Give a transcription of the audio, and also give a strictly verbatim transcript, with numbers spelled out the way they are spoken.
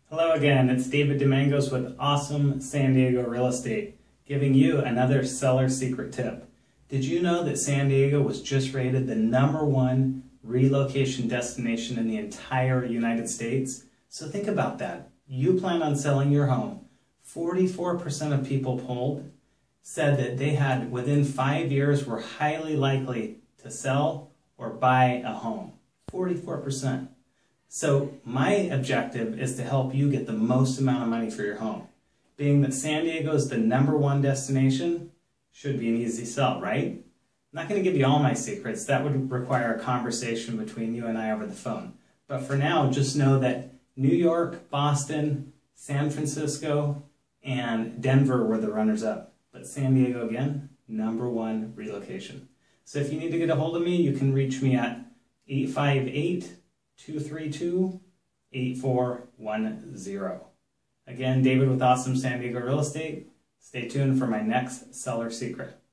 Hello again, it's David Domangos with Awesome San Diego Real Estate, giving you another seller secret tip. Did you know that San Diego was just rated the number one relocation destination in the entire United States? So think about that. You plan on selling your home. forty-four percent of people polled said that they had, within five years, were highly likely to sell or buy a home. forty-four percent. So my objective is to help you get the most amount of money for your home. Being that San Diego is the number one destination, should be an easy sell, right? I'm not going to give you all my secrets. That would require a conversation between you and I over the phone. But for now, just know that New York, Boston, San Francisco, and Denver were the runners-up. But San Diego, again, number one relocation. So if you need to get a hold of me, you can reach me at eight five eight, two three two, eight four one zero. Again, David with Awesome San Diego Real Estate. Stay tuned for my next seller secret.